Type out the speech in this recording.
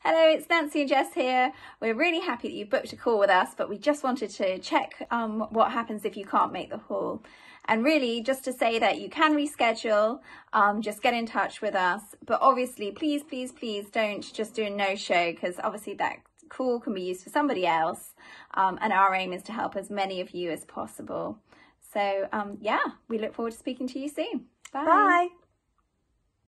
Hello, it's Nancy and Jess here. We're really happy that you booked a call with us, but we just wanted to check what happens if you can't make the haul. And really just to say that you can reschedule, just get in touch with us. But obviously, please don't just do a no-show, because obviously that call can be used for somebody else. And our aim is to help as many of you as possible. So yeah, we look forward to speaking to you soon. Bye. Bye.